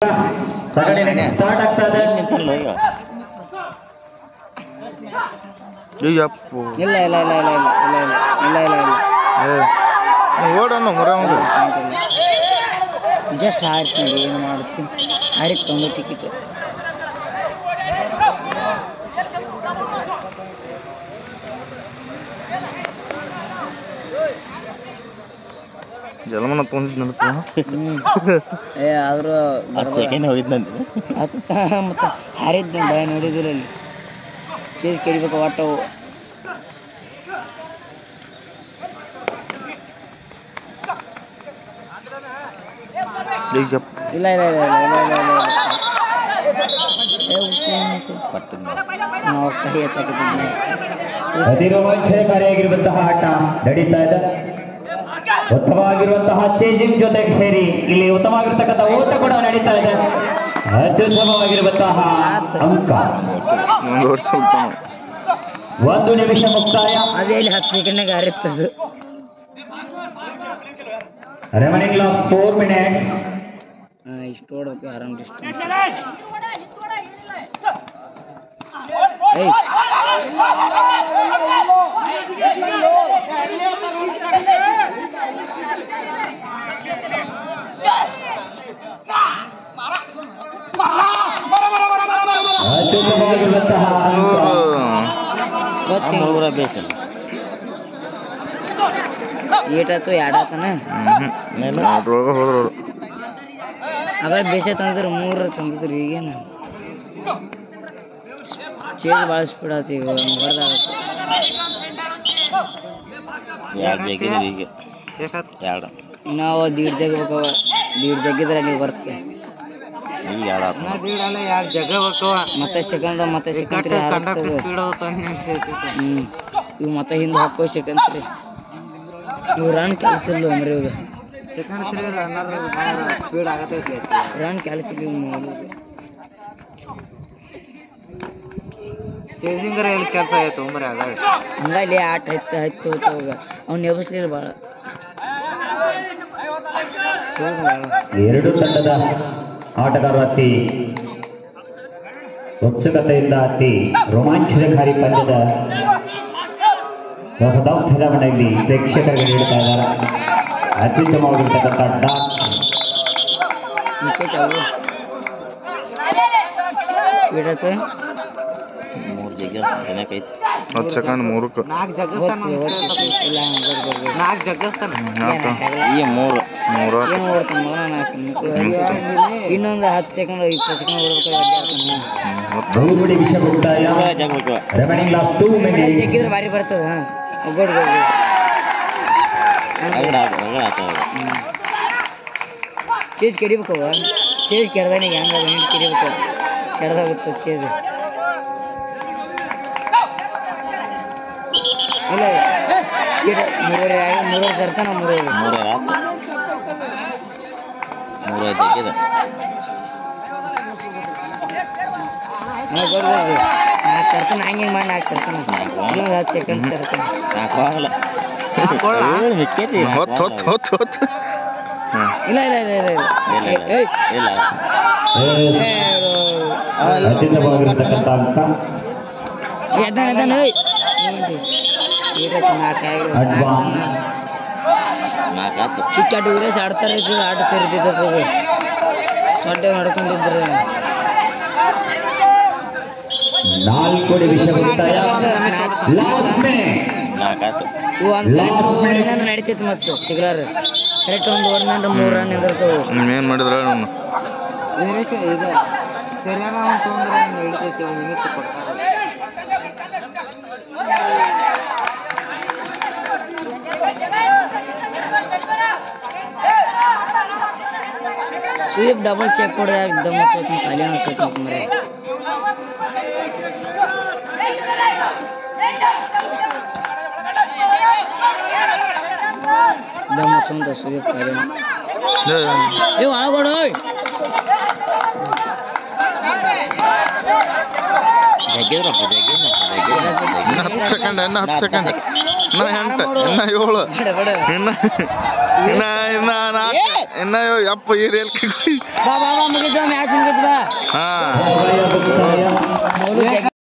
Start ಆಗ್ತಾ ಇದೆ. ಇಲ್ಲ ಇಲ್ಲ ಇಲ್ಲ ಇಲ್ಲ ಇಲ್ಲ ಇಲ್ಲ ಇಲ್ಲ ಇಲ್ಲ ಓಡೋಣ ಮರ ಜಸ್ಟ್ ಹಾರ್ತೀನಿ ಏನು ಮಾಡುತ್ತೀನಿ ಹಾರಿಗೆ ತೊಂದು ಟಿಕೆಟ್ ಜಲಮನ ತೊಂದಿದ್ನಪ್ಪ ಆದ್ರೂ ಸೆಕೆಂಡ್ ಹೋಗಿದ್ನಂತೆ ಮತ್ತೆ ಹಾರಿದ್ ಭಯ ನೋಡಿದ್ರು ಅಲ್ಲಿ ಚೇಸ್ ಕೇಳಬೇಕು ಒಟ್ಟು ಇಲ್ಲ ಇಲ್ಲ ಇಲ್ಲ ಇಲ್ಲ ಇಲ್ಲ ನಾವು ಕೈ ಎತ್ತಕ್ಕಿದ್ದೆ ಅತಿರೋಮಾಂಚನಕಾರಿಯಾಗಿರುವಂತಹ ಆಟ ನಡೀತಾ ಇದೆ. ಉತ್ತಮವಾಗಿರುವಂತಹ ಚೇಂಜಿಂಗ್ ಜೊತೆಗೆ ಸೇರಿ ಇಲ್ಲಿ ಉತ್ತಮವಾಗಿರ್ತಕ್ಕಂಥ ಓಟ ಕೂಡ ನಡೀತಾ ಇದೆ. ಅತ್ಯುತ್ತಮವಾಗಿರುವಂತಹ ಅಂಕ 1 ನಿಮಿಷ ಮುಕ್ತಾಯ. ಅದೇ ಇಲ್ಲಿ 10 ಸೆಕೆಂಡ್ನಾಗ ಹಾರಿರ್ತದು. Remaining last 4 minutes. ಇಷ್ಟು ಓಡಬೇಕು ಆರಾಮ್ ಡಿಸ್ಟೆನ್ಸ್. ಅತ್ಯುತ್ತಮವಾಗಿರುವಂತಹ ಏಟಾತು ಎರಡಾತನ ಅವಾಗ ಬೇಸೆ ತಂದ್ರೆ 3 ತಂದಿದ್ರು. ಈಗೇನು ಚೇಂಜ್ ಭಾಳ ಸ್ಪೀಡ್ ಆಯ್ತು ಈಗ ಹೊಡೆದಾಗತ್ತೆ. ನಾವು 1.5 ಜಗ್ಬೇಕು. 1.5 ಜಗ್ಗಿದ್ರೆ ನೀವು ಬರ್ತದೆ ಮತ್ತೆ ಸೆಕೆಂಡ್ ಮತ್ತೆ ಸೆಕೆಂಡ್ ಇವು ಮತ್ತೆ ಹಿಂದೆ ಹಾಕೋ ಸೆಕೆಂಡ್ ಇವು ರನ್ ಕೆಲಸ ಇಲ್ಲ ಮರಿ ಇವಾಗ ರನ್ ಕೆಲಸ ಚೇಸಿಂಗರ ಎಲ್ಲಿ ಕೆಲಸ ಆಯ್ತು ಮರಿ ಹಂಗಾಗಿ ಆಟ ಹತ್ತು ಹೋಗ ಅವ್ನು ಎಬ್ಸ್ಲಿಲ್ಲ ಭಾಳ. ಎರಡು ತಂಡದ ಆಟಗಾರರು ಅತಿ ಉತ್ಸುಕತೆಯಿಂದ ಅತಿ ರೋಮಾಂಚನಕಾರಿ ಪಂದ್ಯದ ಹೊಸದಾರ್ಥದ ಮನೆಯಲ್ಲಿ ಪ್ರೇಕ್ಷಕರಿಗೆ ನೀಡುತ್ತಾ ಇದ್ದಾರೆ. ಅತ್ಯುತ್ತಮವಾಗಿರ್ತಕ್ಕಂಥ ಡಾಕ್ ಇಡತ್ತೆ 3 ಜಗ್ಗ ಚೆನ್ನಾಗೈತಿ. 10 ಸೆಕೆಂಡ್ 3ಕ್ಕೆ 4 ಜಗ್ಗಸ್ತಾನ ಈ 3 ಏನು ಓಡ್ತಾನ ಇನ್ನೊಂದು 10 ಸೆಕೆಂಡ್ 20 ಸೆಕೆಂಡ್ ಜಗ್ಗಿದ್ರೆ ಭಾರಿ ಬರ್ತದ. ಚೇಜ್ ಕೆಡಿಬೇಕು ಚೇಜ್ ಕೆಡ್ದಾನಿಗೆ ಹೆಂಗ ಹಿಂದೆ ಕೆಡಿಬೇಕು ಸೆಡ್ದಾಗುತ್ತೆ ಚೇಜ್. ಇಲ್ಲ ಮೂರೂವರೆ ತರ್ತಾನ 3 ಜಗ್ಗಿದ ನಾಲ್ಕು ತರ್ತಾನ ಹಂಗೆ ಮಾಡಿ 4 ತರ್ತಾನ ಇನ್ನೊಂದು 10 ಸೆಕೆಂಡ್ ತರ್ತಾನ. ಇಲ್ಲ ಇಲ್ಲ ಇಲ್ಲ ಇಲ್ಲ ಇಲ್ಲ ಊರೇಶ್ ಆಡ್ತಾರೆ ಆಟ ಸೇರಿದ್ರು ಸೊಡ್ಡೆ ಮಾಡ್ಕೊಂಡಿದ್ರು. 4 ನಿಮಿಷ ಮುಕ್ತಾಯ. ನಡೀತೈತಿ ಮತ್ತು ಸಿಗ್ಲಾರ ಕರೆಕ್ಟ್ ಒಂದು ಓವರ್ 3 ರನ್ ಎದುರ್ತವು. ಏನ್ ಮಾಡಿದ್ರ ಇದು ಸರಿಯಾದ ತೊಂದ್ರೆ ಹಿಡಿತೈತಿ. 1 ನಿಮಿಷ ಕೊಡ್ತಾರೆ. ಸ್ವೀಪ್ ಡಬಲ್ ಚೆಕ್ ಕೊಡ್ದೆ ದಮ್ ಹಚ್ಚೋತೀನಿ ಖಾಲಿ ಹಚ್ಚೋತೀನಿ ಮರೆ ದಮ್ ಹಚ್ಚೋಂತ ಸ್ವೀಪ್ ಖಾಲಿ ಏ ಒಳಗೋಡು ಜಗ್ಗಿದ್ರಪ್ಪ ಇನ್ನು 10 ಸೆಕೆಂಡ್ ಇನ್ನು 10 ಸೆಕೆಂಡ್ ಇನ್ನು 8 ಇನ್ನು 7 ಇನ್ನು 4 ಇನ್ನು ಯಪ್ಪ ಈ ರೇಲ್ ಬಾ ಬಾ ಬಾ ಮುಗಿದ ಚಲೋ